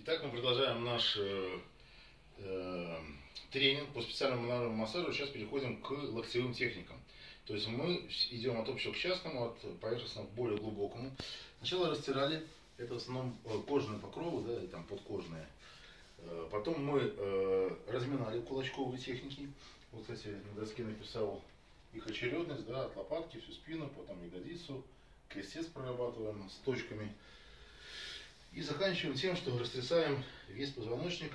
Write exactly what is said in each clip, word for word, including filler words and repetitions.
Итак, мы продолжаем наш э, э, тренинг по специальному мануальному массажу. Сейчас переходим к локтевым техникам. То есть мы идем от общего к частному, от поверхностного к более глубокому. Сначала растирали, это в основном кожные покровы, да, и там подкожные. Потом мы э, разминали кулачковые техники. Вот, кстати, на доске написал их очередность, да, от лопатки, всю спину, потом ягодицу, крестец прорабатываем с точками. И заканчиваем тем, что растрясаем весь позвоночник,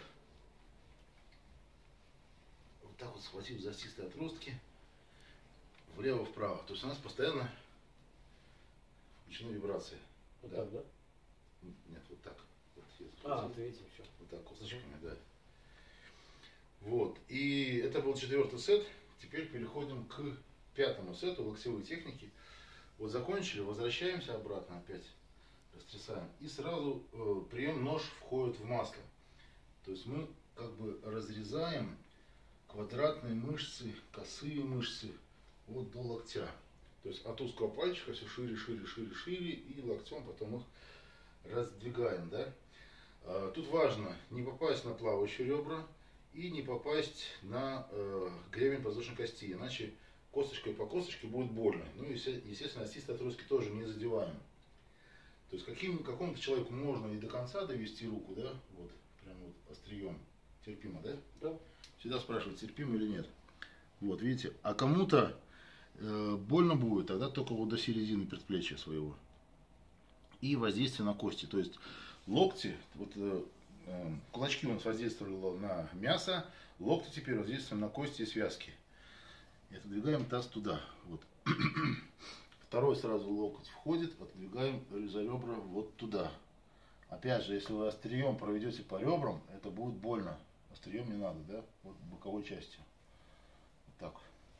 вот так вот схватив за остистые отростки, влево-вправо. То есть у нас постоянно включены вибрации. Вот да? так, да? Нет, вот так. Вот, а, ты видите все. Вот так, косточками, да. Вот. И это был четвертый сет. Теперь переходим к пятому сету локтевой техники. Вот закончили, возвращаемся обратно опять. Растрясаем. И сразу э, прием нож входит в масло. То есть мы как бы разрезаем квадратные мышцы, косые мышцы вот до локтя. То есть от узкого пальчика все шире, шире, шире, шире. И локтем потом их раздвигаем. Да? А, тут важно не попасть на плавающие ребра и не попасть на э, гребень подвздошной кости. Иначе косточкой по косточке будет больно. Ну и, естественно, остистые отростки тоже не задеваем. То есть каким, какому-то человеку можно и до конца довести руку, да, вот, прям вот острием, терпимо, да? Да. Всегда спрашивают, терпимо или нет. Вот, видите, а кому-то э, больно будет тогда только вот до середины предплечья своего. И воздействие на кости, то есть локти, вот э, э, кулачки у нас воздействовали на мясо, локти теперь воздействуем на кости и связки. И отодвигаем таз туда, вот. Второй сразу локоть входит, отодвигаем за ребра вот туда. Опять же, если вы острием проведете по ребрам, это будет больно. Острием не надо, да? Вот боковой частью. Вот так.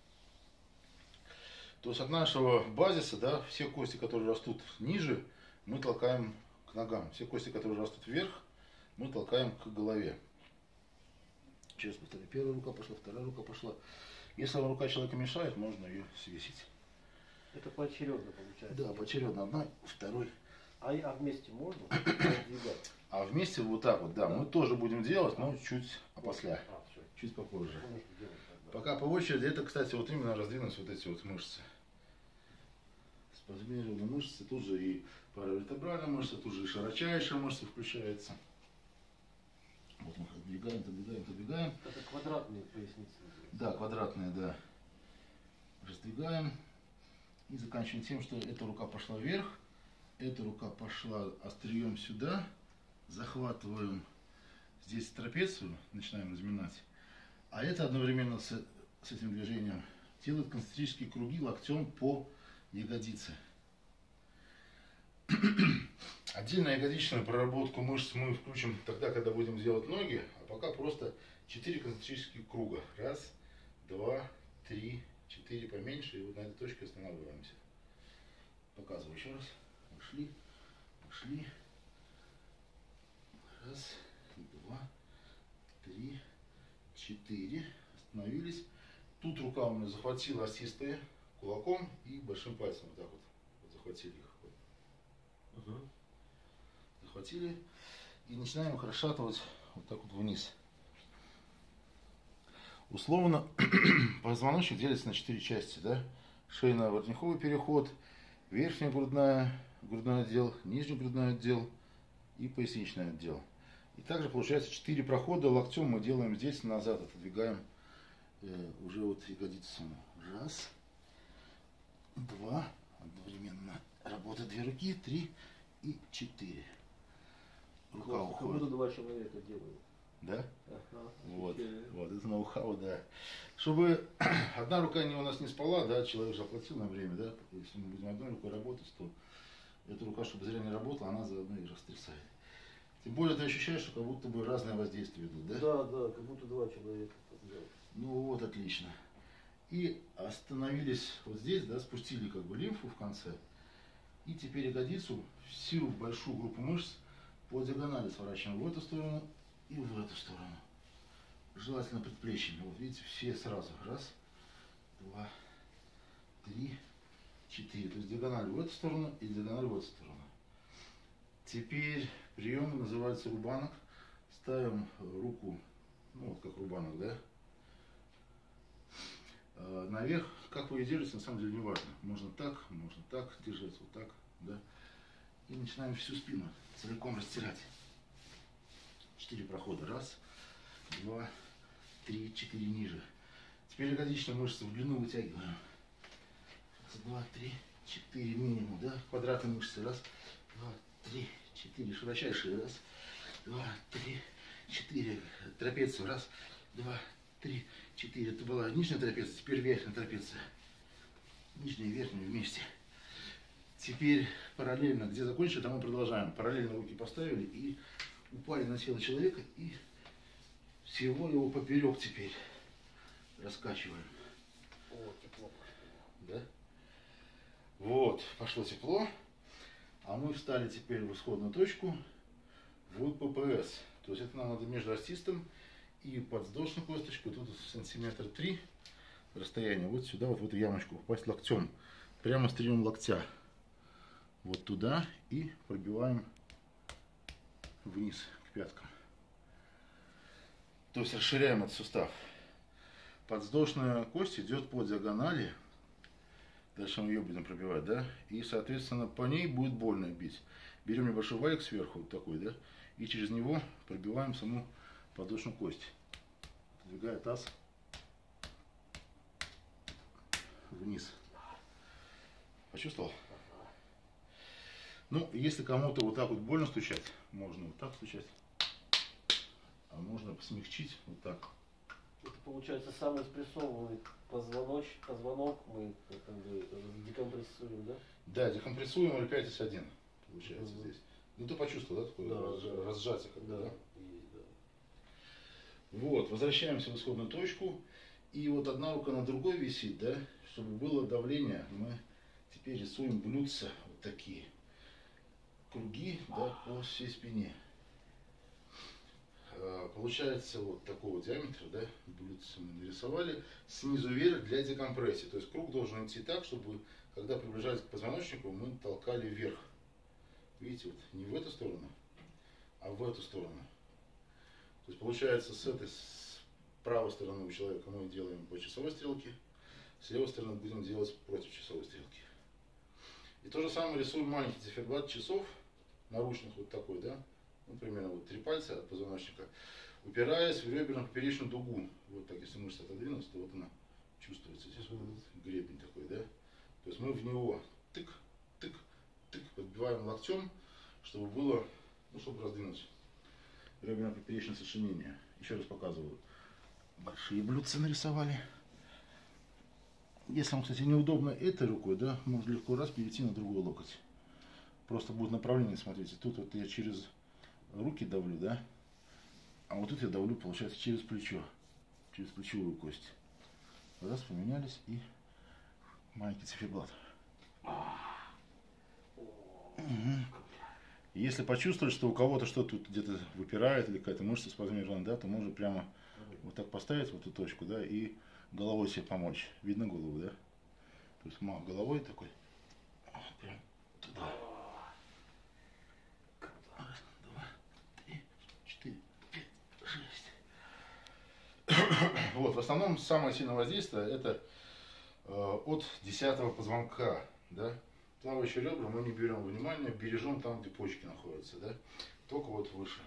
То есть от нашего базиса, да, все кости, которые растут ниже, мы толкаем к ногам. Все кости, которые растут вверх, мы толкаем к голове. Сейчас повторю. Первая рука пошла, вторая рука пошла. Если вам рука человека мешает, можно ее свесить. Это поочередно получается. Да, поочередно. Одна, второй. А, а вместе можно раздвигать? А вместе вот так вот, да, да. Мы тоже будем делать, но чуть опосля. А, чуть попозже. Делать, да. Пока по очереди, это, кстати, вот именно раздвинуть вот эти вот мышцы. Спазмированные мышцы, тут же и паравертебральная мышца, тут же и широчайшая мышца включается. Вот мы отдвигаем, отдвигаем, отдвигаем. Это квадратные поясницы. Да, квадратные, да. Раздвигаем. И заканчиваем тем, что эта рука пошла вверх, эта рука пошла острием сюда, захватываем здесь трапецию, начинаем разминать, а это одновременно с, с этим движением делает концентрические круги локтем по ягодице. Отдельно ягодичную проработку мышц мы включим тогда, когда будем делать ноги, а пока просто четыре концентрических круга. Раз, два, три, четыре поменьше, и вот на этой точке останавливаемся. Показываю еще раз. Пошли, пошли. Раз, два, три, четыре. Остановились. Тут рука у меня захватила остистые кулаком и большим пальцем вот так вот, вот захватили их. Вот. Угу. Захватили и начинаем их расшатывать вот так вот вниз. Условно позвоночник делится на четыре части, да? Шейно-воротниковый переход, верхняя грудная, грудной отдел, нижний грудной отдел и поясничный отдел. И также получается четыре прохода локтем мы делаем здесь назад, отодвигаем э, уже вот ягодицу. Раз, два, одновременно работают две руки, три и четыре. Рука Классно, уходит. как будто два человека делают. Да? Ага, вот, вот, это ноу-хау, да. Чтобы одна рука не, у нас не спала, да, человек заплатил на время, да, если мы будем одной рукой работать, то эта рука, чтобы зря не работала, она заодно и растрясает. Тем более ты ощущаешь, что как будто бы разные воздействия идут, да? Да, да, как будто два человека делают. Ну вот, отлично. И остановились вот здесь, да, спустили как бы лимфу в конце. И теперь ягодицу, всю большую группу мышц по диагонали сворачиваем в эту сторону и в эту сторону. Желательно предплечьями. Вот видите, все сразу. Раз, два, три, четыре. То есть диагональ в эту сторону и диагональ в эту сторону. Теперь прием называется рубанок. ставим руку, ну вот как рубанок, да, наверх. Как вы ее держите, на самом деле не важно. Можно так, можно так держать, вот так, да. И начинаем всю спину целиком растирать. Четыре прохода. Раз, два, три, четыре ниже. Теперь ягодичные мышцы в длину вытягиваем. Раз, два, три, четыре минимум, да. Квадратные мышцы. Раз, два, три, четыре. Широчайшие. Раз, два, три, четыре. Трапецию. Раз, два, три, четыре. Это была нижняя трапеция, теперь верхняя трапеция. Нижняя и верхняя вместе. Теперь параллельно, где закончили, там мы продолжаем. Параллельно руки поставили и упали на тело человека и всего его поперек теперь раскачиваем. О, тепло. Да? Вот, пошло тепло. А мы встали теперь в исходную точку в ППС. То есть это нам надо между остистом и подвздошную косточку. Тут сантиметр три расстояние. Вот сюда, вот в эту ямочку попасть локтем. Прямо острием локтя. Вот туда и пробиваем вниз к пяткам. То есть расширяем этот сустав. Подвздошная кость идет по диагонали. Дальше мы ее будем пробивать, да? И, соответственно, по ней будет больно бить. Берем небольшой валик сверху, вот такой, да? И через него пробиваем саму подвздошную кость. Двигая таз вниз. Почувствовал? Ну, если кому-то вот так вот больно стучать, можно вот так стучать. А можно смягчить вот так. Это получается самый спрессованный позвоноч, позвонок мы как бы декомпрессуем, да? Да, декомпрессуем эр пять эс один получается Угу. здесь. Ну ты почувствовал, да, такое Да, разж- да. разжатие как-то, Да, да? есть, да. Вот, возвращаемся в исходную точку. И вот одна рука на другой висит, да, чтобы было давление, мы теперь рисуем блюдца вот такие. Круги, да, по всей спине. Получается вот такого диаметра, да, блюдце мы нарисовали, снизу вверх для декомпрессии. То есть круг должен идти так, чтобы, когда приближались к позвоночнику, мы толкали вверх. Видите, вот не в эту сторону, а в эту сторону. То есть получается с этой, с правой стороны у человека мы делаем по часовой стрелке, с левой стороны будем делать против часовой стрелки. И то же самое рисуем маленький циферблат часов, наручных вот такой, да, ну, примерно вот три пальца от позвоночника, упираясь в реберно-поперечную дугу. Вот так, если мышца отодвинуться, то вот она чувствуется. Здесь вот этот гребень такой, да. То есть мы в него тык, тык, тык, подбиваем локтем, чтобы было, ну, чтобы раздвинуть реберно-поперечное сочленение. Еще раз показываю. Большие блюдца нарисовали. Если вам, кстати, неудобно этой рукой, да, можно легко раз перейти на другой локоть. Просто будет направление, смотрите, тут вот я через руки давлю, да, а вот тут я давлю, получается, через плечо, через плечевую кость. Раз, поменялись, и маленький циферблат. Угу. Если почувствовали, что у кого-то что-то где-то выпирает или какая-то мышца спазмирована, да, то можно прямо вот так поставить в эту точку, да, и головой себе помочь. Видно голову, да? То есть мах головой такой, прям туда. Раз, два, три, четыре, пять, шесть. Вот, в основном самое сильное воздействие это э, от десятого позвонка, да. Плавающие ребра мы не берем внимания, бережем там, где почки находятся, да. Только вот выше.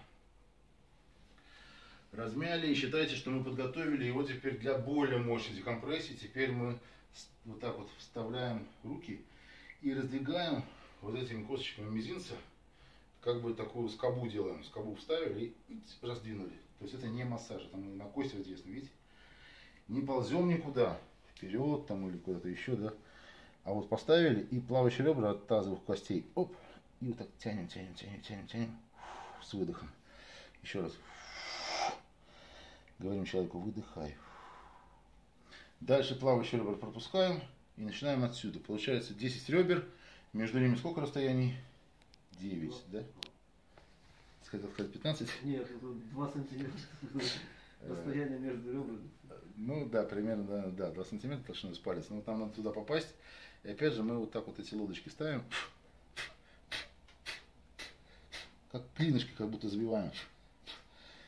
Размяли и считайте, что мы подготовили его теперь для более мощной декомпрессии. Теперь мы вот так вот вставляем руки и раздвигаем вот этими косточками мизинца, как бы такую скобу делаем. Скобу вставили и раздвинули. То есть это не массаж, это мы на кость воздействуем, видите? Не ползем никуда, вперед там или куда-то еще, да. А вот поставили и плавающие ребра от тазовых костей, оп, и вот так тянем, тянем, тянем, тянем, тянем, с выдохом. Еще раз. Говорим человеку, выдыхай. Дальше плавающие ребра пропускаем и начинаем отсюда. Получается десять ребер, между ними сколько расстояний? девять, да? Хотел сказать пятнадцать? Нет, это два сантиметра расстояние между ребрами. Ну да, примерно, да, да, два сантиметра толщиной с палец. Но там надо туда попасть. И опять же мы вот так вот эти лодочки ставим. Как клинышки, как будто забиваем.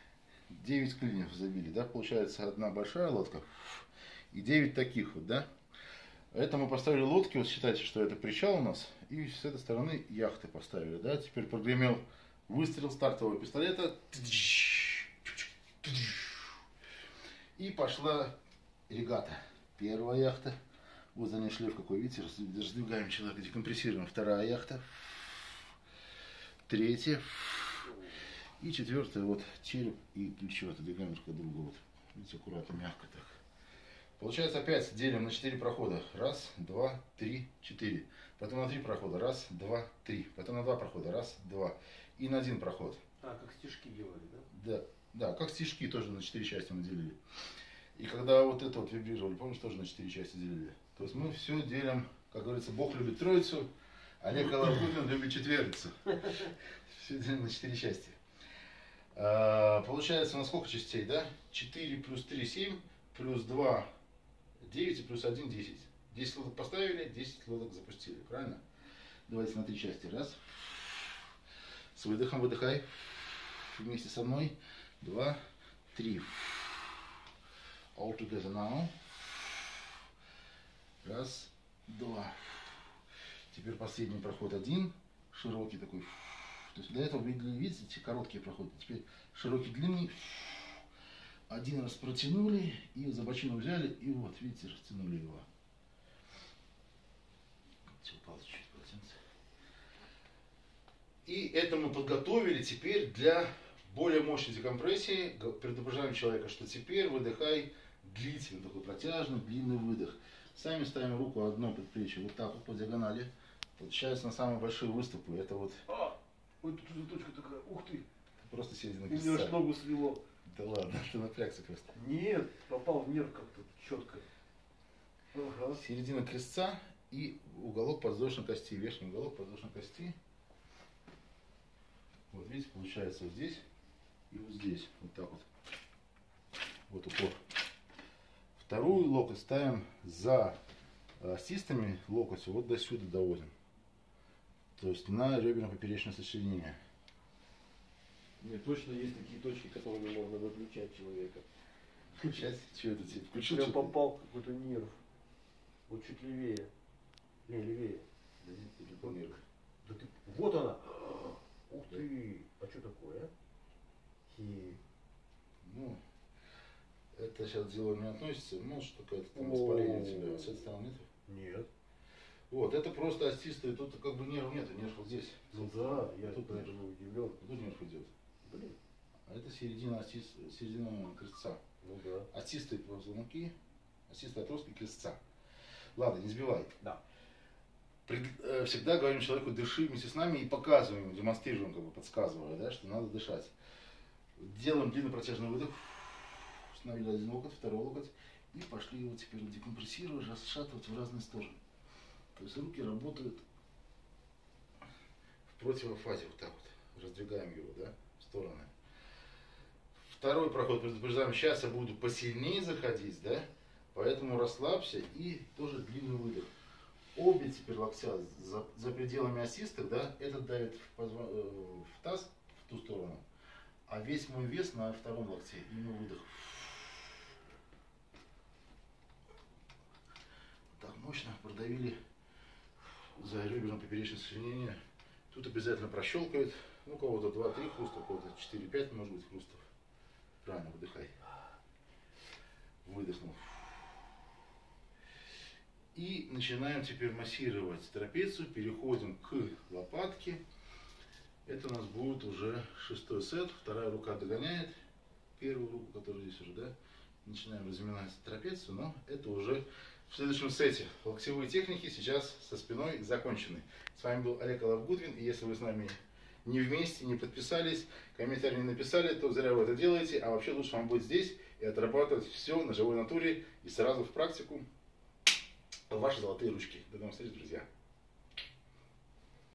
девять клиньев забили, да, получается одна большая лодка и девять таких вот, да. Это мы поставили лодки, вот считайте, что это причал у нас, и с этой стороны яхты поставили, да. Теперь прогремел выстрел стартового пистолета, и пошла регата. Первая яхта, вот за ней шлейф какой, видите, раздвигаем человека, декомпрессируем. Вторая яхта, третья и четвертая, вот череп и плечо отодвигаем друг от друга, вот, видите, аккуратно, мягко так. Получается, опять делим на четыре прохода. Раз, два, три, четыре. Потом на три прохода. Раз, два, три. Потом на два прохода. Раз, два. И на один проход. А, как стежки делали, да? Да, да, как стежки тоже на четыре части мы делили. И когда вот это вот вибрировали, помнишь, тоже на четыре части делили. То есть мы все делим, как говорится, Бог любит троицу, а Николай Путин любит четверицу. Все делим на четыре части. А, получается, у нас сколько частей, да? четыре плюс три, семь, плюс два, девять и плюс один, десять. десять лодок поставили, десять лодок запустили, правильно? Давайте на три части. Раз. С выдохом выдыхай. Вместе со мной. Два, три. All together now. Раз, два. Теперь последний проход один. Широкий такой. То есть до этого вы видите короткие проходы. Теперь широкий, длинный. Один раз протянули и за бочину взяли и вот, видите, растянули его. Все, упало чуть-чуть полотенце. И это мы подготовили теперь для более мощной декомпрессии. Предупреждаем человека, что теперь выдыхай длительный, такой протяжный, длинный выдох. Сами ставим руку одно предплечье вот так вот по диагонали. Получается на самые большие выступы. Это вот... А, ой, тут заточка такая, ух ты. Просто середина крестца. Мне аж ногу свело. Да ладно, ты напрягся просто. Нет, попал в нерв как-то четко. Ага. Середина крестца и уголок подвздошной кости, верхний уголок подвздошной кости. Вот видите, получается вот здесь и вот здесь, вот так вот. Вот упор. Вторую локоть ставим за остистыми, локоть вот до сюда доводим. То есть на реберно-поперечное сочленение. Нет, точно есть такие точки, которыми можно выключать человека. Включать? Что это тебе? Включил? Прям попал в какой-то нерв. Вот чуть левее. Не, левее. Да нет, ты нерв. Да ты... Вот она! Ух ты! А что такое, а? И... Ну, это сейчас дело не относится. Может, какое-то там воспаление у тебя. С этой стороны нет? Нет. Вот, это просто остистые. Тут как бы нерв нет, нерв вот здесь. Ну да, я тут поэтому удивлен. Тут нерв идет. Блин. А это середина, остист, середина крестца. Ну да. Остистые позвонки, остистые отростки крестца. Ладно, не сбивай. Да. Пред, э, всегда говорим человеку, дыши вместе с нами и показываем ему, демонстрируем, как бы подсказывая, да, что надо дышать. Делаем длинный протяжный выдох. Установили один локоть, второй локоть. И пошли его теперь декомпрессировать, расшатывать в разные стороны. То есть руки работают в противофазе, вот так вот. Раздвигаем его, да, в стороны. Второй проход предупреждаем, сейчас я буду посильнее заходить, да, поэтому расслабься и тоже длинный выдох. Обе теперь локтя за, за пределами остистых, да, этот давит в, позва, э, в таз, в ту сторону, а весь мой вес на втором локте, именно выдох. Так, мощно продавили за реберно-поперечное сочленение. Тут обязательно прощелкивает. Ну, у кого-то два-три хруста, у кого-то четыре-пять может быть хрустов. Правильно, выдыхай. Выдохнул. И начинаем теперь массировать трапецию. Переходим к лопатке. Это у нас будет уже шестой сет. Вторая рука догоняет первую руку, которая здесь уже, да. Начинаем разминать трапецию, но это уже в следующем сете. Локтевые техники сейчас со спиной закончены. С вами был Олег Алавгудвин. И если вы с нами не вместе, не подписались, комментарий не написали, то зря вы это делаете. А вообще лучше вам быть здесь и отрабатывать все на живой натуре и сразу в практику. Ваши золотые ручки. До новых встреч, друзья.